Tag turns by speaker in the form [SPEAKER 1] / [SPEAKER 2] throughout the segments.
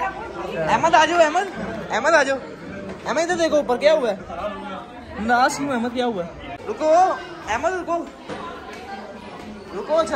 [SPEAKER 1] अहमद आ जाओ, अहमद आ जाओ। अहमद इधर देखो ऊपर क्या हुआ है। नास में अहमद क्या हुआ है? रुको अहमद रुको। अच्छा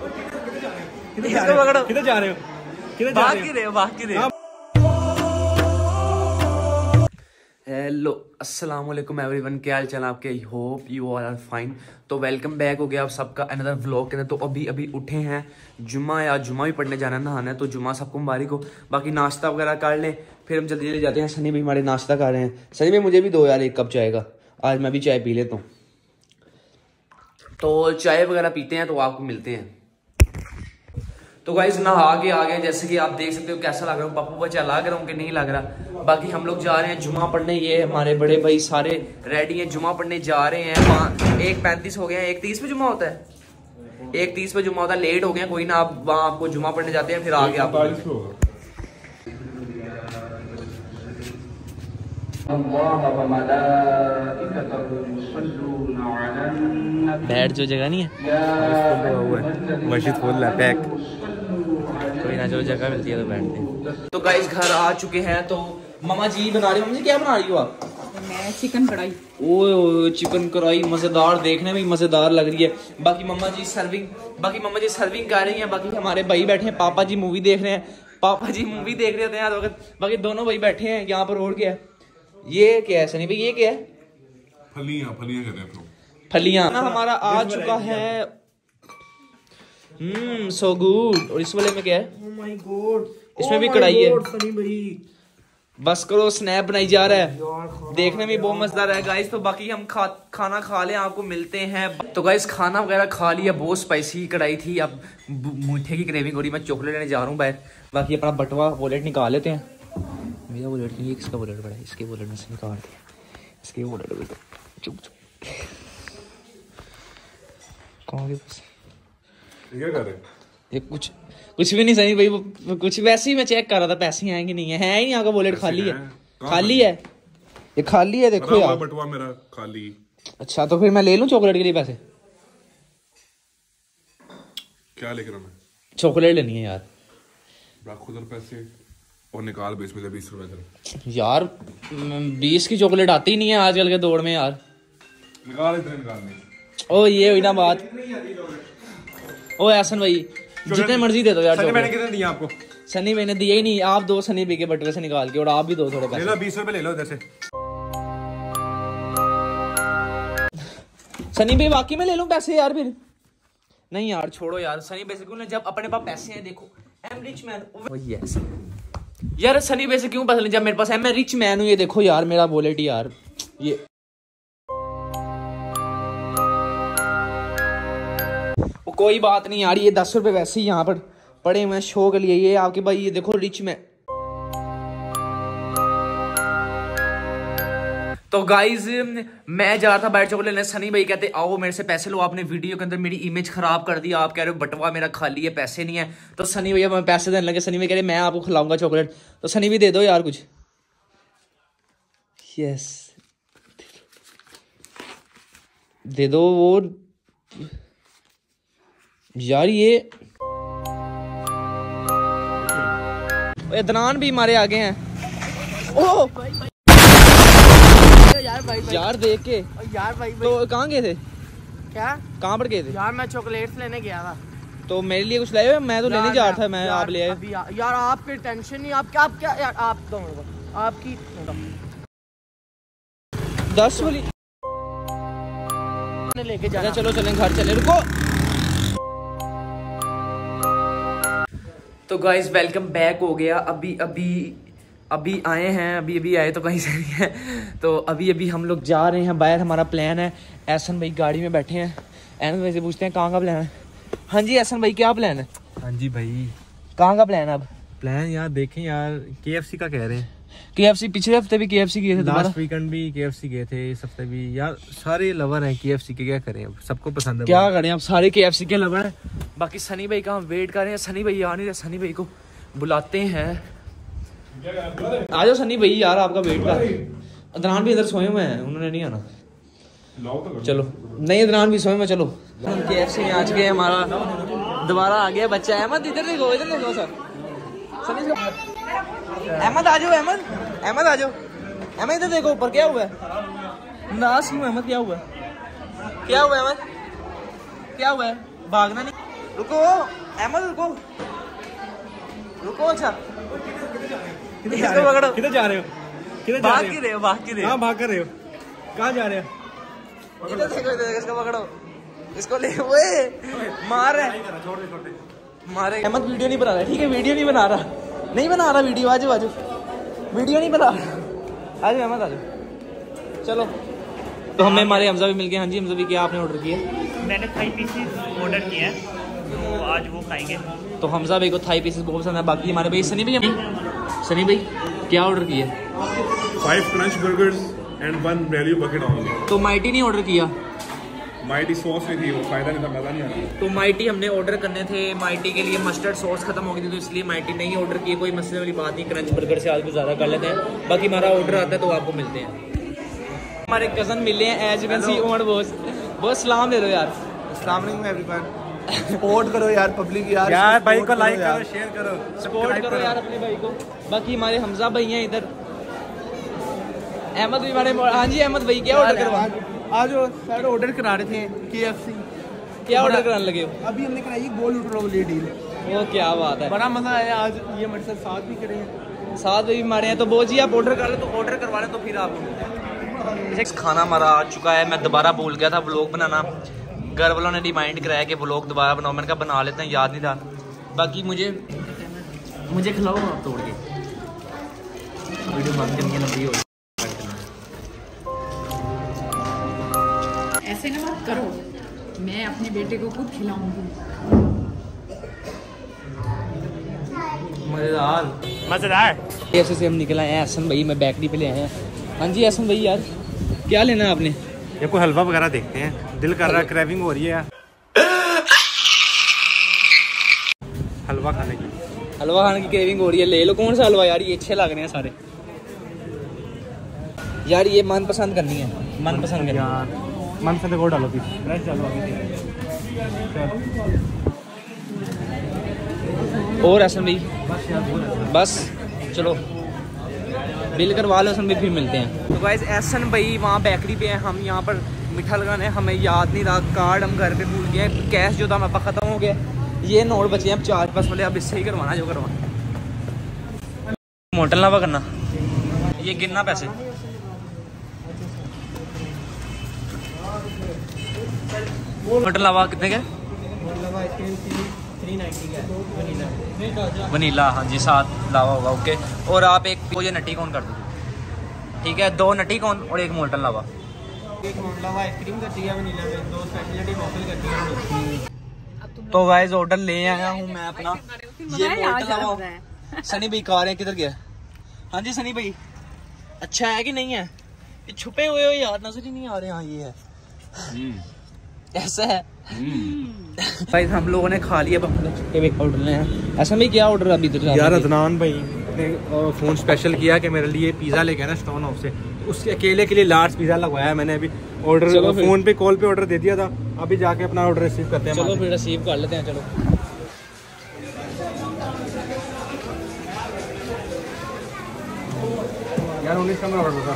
[SPEAKER 2] किधर जा रहे हो?
[SPEAKER 1] भाग की रहे हो। हेलो अस्सलाम वालेकुम एवरीवन, क्या हाल चाल आपके? I hope you all are fine. तो वेलकम बैक हो गया आप सबका अनदर व्लॉग के अंदर। तो अभी उठे हैं, जुम्मा या जुम्मा भी पढ़ने जाना है, नहाना है, तो जुम्मा सबको मुबारक हो। बाकी नाश्ता वगैरह कर लें, फिर हम जल्दी जाते हैं। सनी भाई हमारे नाश्ता कर रहे हैं। सनी भाई मुझे भी दो यार एक कप चाय का, आज मैं भी चाय पी लेता हूँ। तो चाय वगैरह पीते हैं तो आपको मिलते हैं। तो गाइस नहा के आ गए, जैसे कि आप देख सकते हो कैसा लग रहा हूँ, पप्पू बच्चा लग रहा हूँ कि नहीं लग रहा। बाकी हम लोग जा रहे हैं जुम्मा पढ़ने, ये हमारे बड़े भाई सारे रेडी हैं, जुम्मा पढ़ने जा रहे हैं। 1:35 हो गया है, 1:30 पे जुम्मा होता है, 1:30 पे जुम्मा होता है। लेट हो गया, कोई ना, आप वहाँ आपको जुम्मा पढ़ने जाते हैं, फिर आगे आप बैठ जो जगह नहीं है,
[SPEAKER 2] मस्जिद खोल है पैक,
[SPEAKER 1] कोई ना, जो जगह मिलती है तो बैठते हैं। तो गाइस घर आ चुके हैं, तो मामा जी बना रही हो। मम्मी जी क्या बना रही हो आप?
[SPEAKER 3] मैं चिकन कढ़ाई।
[SPEAKER 1] ओए चिकन कढ़ाई मजेदार, देखने में मजेदार लग रही है। बाकी मम्मा जी सर्विंग कर रही हैं। बाकी हमारे भाई बैठे हैं, पापा जी मूवी देख रहे हैं। पापा जी मूवी देख रहे होते हैं यार, बाकी दोनों भाई बैठे हैं यहाँ पर। रोड क्या है ये, क्या है सनी भाई, ये क्या है?
[SPEAKER 2] फलियां कहते हैं।
[SPEAKER 1] फलियां हमारा आ चुका है। So good. और इस वाले में क्या है?
[SPEAKER 3] Oh my God,
[SPEAKER 1] इसमें भी कढ़ाई है।
[SPEAKER 3] सनी भाई
[SPEAKER 1] बस करो, स्नैप बनाई जा रहा है, देखने में बहुत मजेदार है गाइस। तो बाकी हम खाना खा लें, आपको मिलते हैं। तो गाइस खाना वगैरह खा लिया, बहुत स्पाइसी कढ़ाई थी। अब मीठे की क्रेविंग हो रही, मैं चॉकलेट लेने जा रहा हूँ बाहर। बाकी अपना बटवा वॉलेट निकाल लेते हैं। मेरा वॉलेट नहीं है, किसका वॉलेट बड़ा है? इसके वॉलेट में से निकाल दिया, इसके वॉलेट में। चुप कहाँ के पास
[SPEAKER 2] क्या कर रहे हैं?
[SPEAKER 1] ये कुछ भी नहीं सही भाई, वो कुछ वैसे ही मैं चेक कर रहा था पैसे हैं कि नहीं है। ही नहीं, आपका वॉलेट खाली है, खाली है, ये खाली है, देखो यार
[SPEAKER 2] बटुआ मेरा खाली।
[SPEAKER 1] अच्छा तो फिर मैं ले लूं चॉकलेट के लिए पैसे?
[SPEAKER 2] क्या लेकर आना?
[SPEAKER 1] चॉकलेट लेनी है यार।
[SPEAKER 2] रख उधर पैसे और निकाल 20 में से 20 रुपए
[SPEAKER 1] यार 20 की चॉकलेट आती ही नहीं है आजकल के दौर में यार।
[SPEAKER 2] निकाल, इतने निकालने।
[SPEAKER 1] ओ ये हुई ना बात। ओ एहसन भाई जितने मर्जी दे दो यार।
[SPEAKER 2] मैंने कितने दिए आपको?
[SPEAKER 1] सनी मैंने दिए ही नहीं, आप दो सनी भाई के बटवे से निकाल के, और आप भी दो थोड़े पैसे।
[SPEAKER 2] ले लो 20 रुपए ले लो इधर से।
[SPEAKER 1] सनी भाई वाकई में ले लूं पैसे यार फिर? नहीं यार छोड़ो यार, सनी भाई से क्यों, जब अपने पास पैसे हैं, देखो I am rich man. Yes यार, सनी भाई से क्यों पैसे जब मेरे पास है, मैं रिच मैन हूँ। ये देखो यार मेरा वॉलेट यार, ये कोई बात नहीं यार, ये 10 रुपए वैसे ही यहाँ पर पड़े हुए शो के लिए। ये आपके भाई, ये देखो रिच मैन। तो गाइज मैं जा रहा था बाहर चॉकलेट लेने, सनी भाई कहते आओ मेरे से पैसे लो, आपने वीडियो के अंदर मेरी इमेज खराब कर दी, आप कह रहे हो बटवा मेरा खाली है, पैसे नहीं है। तो सनी भैया मैं पैसे देने लगे, सनी भाई कह रहे मैं आपको खिलाऊंगा चॉकलेट। तो सनी भी दे दो यार कुछ। यस दे दो वो यार। ये इदनान भी हमारे आगे हैं। ओ यार देख के
[SPEAKER 3] यार भाई
[SPEAKER 1] तो कहाँ गए थे?
[SPEAKER 3] क्या
[SPEAKER 1] कहाँ पर गए थे?
[SPEAKER 3] यार मैं चॉकलेट्स लेने गया था।
[SPEAKER 1] तो मेरे लिए कुछ लाए हो? मैं तो लेने जा रहा था, मैं आप ले आए।
[SPEAKER 3] यार आपकी टेंशन नहीं, आप क्या यार, आप दो आपकी
[SPEAKER 1] 10 वाली
[SPEAKER 3] लेके जाना।
[SPEAKER 1] चलो चलें घर चले, रुको। तो गाइस वेलकम बैक हो गया। अभी आए हैं, अभी आए तो कहीं से नहीं है। तो अभी हम लोग जा रहे हैं बाहर, हमारा प्लान है। एहसन भाई गाड़ी में बैठे हैं, एहसन भाई से पूछते हैं कहाँ का प्लान है। हाँ जी एहसन भाई क्या प्लान है?
[SPEAKER 4] हाँ जी भाई,
[SPEAKER 1] कहाँ का प्लान है अब?
[SPEAKER 4] प्लान यार देखें यार, KFC का कह रहे हैं।
[SPEAKER 1] KFC पिछले हफ्ते भी KFC गए थे,
[SPEAKER 4] लास्ट वीकेंड भी KFC गए थे, इस हफ्ते भी। यार सारे लवर हैं KFC के, क्या करें अब, सबको पसंद है।
[SPEAKER 1] क्या करें अब, सारे KFC के लवर हैं। बाकी सनी भाई का हम वेट कर रहे हैं, सनी भाई आ नहीं रहे, सनी भाई को बुलाते हैं। आ जाओ सनी भाई यार, आपका वेट कर। अदनान भी इधर सोए हुए हैं, उन्होंने नहीं आना। चलो नहीं, अदनान भी सोए हुए, चलो। हम KFC में आ चुके हैं, हमारा दोबारा आ गया बच्चा। अहमद इधर देखो सर,
[SPEAKER 3] अहमद आ जाओ, अहमद आ जाओ। अहमद इधर देखो ऊपर, क्या हुआ है? नास क्यों अहमद, क्या हुआ है? क्या हुआ है अहमद, क्या हुआ है? भागना नहीं, रुको अहमद, रुको। अच्छा इसको पकड़ो।
[SPEAKER 4] किधर जा रहे हो?
[SPEAKER 3] भाग क्यों रहे हो?
[SPEAKER 4] हाँ, भाग कर रहे हो? कहाँ जा रहे हो?
[SPEAKER 3] इधर देखो, इसको पकड़ो, इसको ले। ओए मार रहा है, मारे। अहमद वीडियो नहीं बना रहा, ठीक है? वीडियो नहीं बना रहा वीडियो। आजो वीडियो नहीं बना रहा। आजो अहमद, आजो। चलो, तो हमें हमारे हमजा भी मिल गए। हाँ जी हमजा भी, क्या आपने ऑर्डर किया?
[SPEAKER 5] मैंने थाई पीसेस ऑर्डर किए हैं, तो आज वो खाएंगे।
[SPEAKER 3] तो हमजा भाई को थाई पीसेस बहुत पसंद है। बाकी हमारे भाई सनी भाई क्या ऑर्डर किया?
[SPEAKER 2] 5 crunch burgers and 1 value bucket omelette.
[SPEAKER 3] तो माइटी नहीं ऑर्डर किया?
[SPEAKER 2] माइटी सॉस नहीं थी, वो फायदा नहीं था, मजा नहीं आया।
[SPEAKER 3] तो माइटी हमने ऑर्डर करने थे। माइटी के लिए मस्टर्ड सॉस खत्म हो गई थी, तो इसलिए माइटी नहीं ऑर्डर किए। कोई मसले वाली बात नहीं, क्रंच बर्गर से आज गुजारा कर लेते हैं। बाकी हमारा ऑर्डर आता है तो आपको मिलते हैं। हमारे कजन मिले हैं, as you can see own बहुत सलाम दे दो यार।
[SPEAKER 4] अस्सलाम वालेकुम एवरीवन।
[SPEAKER 3] सपोर्ट करो यार पब्लिक,
[SPEAKER 4] यार भाई को लाइक करो, शेयर करो,
[SPEAKER 3] सपोर्ट करो यार अपने भाई को। बाकी हमारे हमजा भाई हैं इधर, अहमद भी हमारे। हाँ जी अहमद भाई, क्या ऑर्डर करवा?
[SPEAKER 4] आज सर ऑर्डर करा रहे थे KFC।
[SPEAKER 3] क्या ऑर्डर कराने लगे हो?
[SPEAKER 4] अभी हमने कराई गोल लूट वाली डील।
[SPEAKER 3] वो क्या बात है,
[SPEAKER 4] बड़ा मजा आया आज। ये हमारे साथ भी करे हैं,
[SPEAKER 3] साथ भी हमारे हैं। तो वो जी आप ऑर्डर कर ले, तो ऑर्डर करवा लें तो फिर आपको खाना हमारा आ चुका है। मैं दोबारा भूल गया था व्लॉग बनाना, घर वालों ने रिमाइंड कराया कि व्लॉग दोबारा बनाओ। मैंने कहा बना लेते हैं, याद नहीं था। बाकी मुझे खिलाओ आप तोड़ के, वीडियो बंद करनी है, लंबी हो।
[SPEAKER 6] ऐसे ना मत करो, मैं अपने बेटे को खुद खिलाऊंगी।
[SPEAKER 3] मजेदार। ऐसे से हम निकल आए हैं एहसन भाई, मैं बेकरी पे ले आए हैं। हाँ जी एहसन भाई, यार क्या लेना है आपने?
[SPEAKER 4] ये कोई हलवा वगैरह देखते हैं, दिल कर रहा है, क्रेविंग हो रही है हलवा खाने की
[SPEAKER 3] क्रेविंग हो रही है। ले लो, कौन सा हलवा यार, ये अच्छे लग रहे हैं सारे यार। ये मनपसंद करनी है, मनपसंद करनी
[SPEAKER 4] यार। मनपसंद को डालो पीस, फ्रेश डालो
[SPEAKER 3] और एहसन भाई बस चलो बिल करवा लो एहसन भाई, फिर मिलते हैं। तो गाइस एहसन भाई वहाँ बेकरी पे हैं, हम यहाँ पर मीठा लगाने। हमें याद नहीं रहा, कार्ड हम घर पे भूल गए, कैश जो था हमारे पास ख़त्म हो गया। ये नोट बचे हैं अब 4 वाले, अब इससे ही करवाना जो करवाना। मोटल लावा करना, ये गिनना पैसे। मोटल लावा कितने के? वनीला, हाँ जी 7 लावा होगा, ओके। और आप एक मुझे नटी कौन कर दो, ठीक है? 2 नटी कौन और 1 मोल्टन लावा।
[SPEAKER 4] एक मोटल लावा आइसक्रीम कर दिया, वनीला में 2 स्पेशलिटी वॉफल कर दिया।
[SPEAKER 3] तो गाइस ऑर्डर ले आया हूँ मैं अपना, ये मोल्टन लावा। सनी भाई कह रहे हैं किधर गया? हाँ जी सनी भाई, अच्छा है कि नहीं है? ये छुपे हुए हो यार, नजर ही नहीं आ रहे। हाँ ये है, ऐसा है। भाई हम लोगों ने खा लिया, ऑर्डर ले आया। ऐसा भी क्या ऑर्डर अभी तक?
[SPEAKER 4] यार अदनान भाई ने फ़ोन स्पेशल किया कि मेरे लिए पिज़्ज़ा लेके आना स्टोन हाउस से, उसके अकेले के लिए लार्ज पिज़्ज़ा लगवाया मैंने। अभी ऑर्डर फ़ोन पे कॉल पे ऑर्डर दे दिया था, अभी जाके अपना ऑर्डर रिसीव करते हैं।
[SPEAKER 3] चलो फिर रिसीव कर लेते हैं, चलो।
[SPEAKER 4] यार 19 का मैं ऑर्डर था,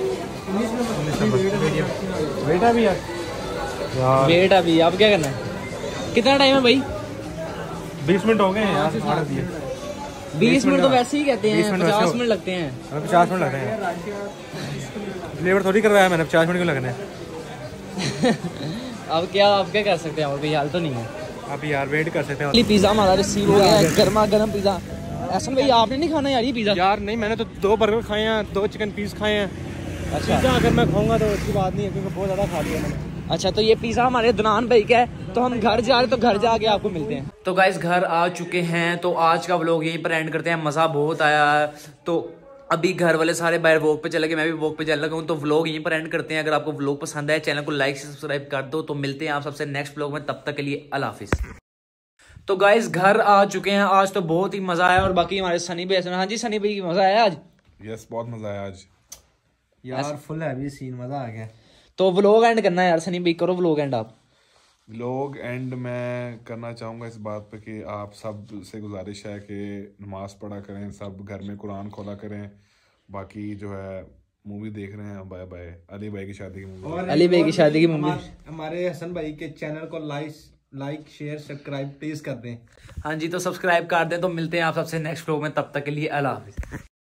[SPEAKER 4] 19 वेट है भी यार,
[SPEAKER 3] वेट अभी अब क्या करना है? कितना टाइम है भाई?
[SPEAKER 4] 20 मिनट हो गए हैं यार ऑर्डर दिए।
[SPEAKER 3] 20 मिनट तो वैसे ही कहते हैं,
[SPEAKER 4] 20 मिनट
[SPEAKER 3] 50
[SPEAKER 4] वैसे
[SPEAKER 3] मिनट लगते हैं।
[SPEAKER 4] 50 मिनट लग रहे हैं, डिलीवर थोड़ी करवाया मैंने, 50 मिनट क्यों लगने हैं?
[SPEAKER 3] अब क्या कर सकते हैं, और कोई हाल तो नहीं है।
[SPEAKER 4] अभी यार वेट कर सकते हैं।
[SPEAKER 3] पिज़्ज़ा हमारा रिसीव हो गया है, गर्मा गर्म पिज़्ज़ा। ऐसा भाई आपने नहीं खाना यार ये पिज़्ज़ा?
[SPEAKER 4] यार नहीं, मैंने तो 2 बर्गर खाए हैं, 2 चिकन पीस खाए हैं।
[SPEAKER 3] अच्छा,
[SPEAKER 4] पिज़्ज़ा अगर मैं खाऊंगा तो अच्छी बात नहीं है, क्योंकि बहुत ज़्यादा खा लिया मैंने।
[SPEAKER 3] अच्छा तो ये पिज़्ज़ा हमारे दुनान भाई का है, तो हम घर जा रहे, तो घर जाके आपको मिलते हैं। तो गाइस घर आ चुके हैं, तो आज का व्लॉग यहीं पर एंड करते हैं। मज़ा बहुत आया, तो अभी घर वाले सारे बाहर वॉक पे चले गए, मैं भी वॉक पे चल लगा हूँ, तो व्लॉग यहीं पर एंड करते हैं। अगर आपको व्लॉग पसंद आए, चैनल को लाइक से सब्सक्राइब कर दो। तो मिलते हैं आप सबसे नेक्स्ट व्लॉग में, तब तक के लिए अल्लाह हाफिज़। तो गाइस घर आ चुके हैं, आज तो बहुत ही मज़ा आया। और बाकी हमारे सनी भाई, हाँ जी सनी भाई मज़ा आया आज?
[SPEAKER 2] यस बहुत मजा आया आज
[SPEAKER 4] यार फुल हैवी सीन, मज़ा आ गया।
[SPEAKER 3] तो व्लॉग एंड करना है यार सनी भाई, करो व्लॉग एंड आप।
[SPEAKER 2] लोग एंड मैं करना चाहूँगा इस बात पे कि आप सब से गुजारिश है कि नमाज पढ़ा करें, सब घर में कुरान खोला करें। बाकी जो है मूवी देख रहे हैं, बाय बाय। अली भाई की शादी की मूवी,
[SPEAKER 4] और
[SPEAKER 3] अली भाई की शादी की मूवी।
[SPEAKER 4] हमारे हसन भाई के चैनल को लाइक शेयर सब्सक्राइब प्लीज कर दें।
[SPEAKER 3] हाँ जी, तो सब्सक्राइब कर दें। तो मिलते हैं आप सबसे नेक्स्ट व्लॉग में, तब तक के लिए अल्लाह हाफिज़।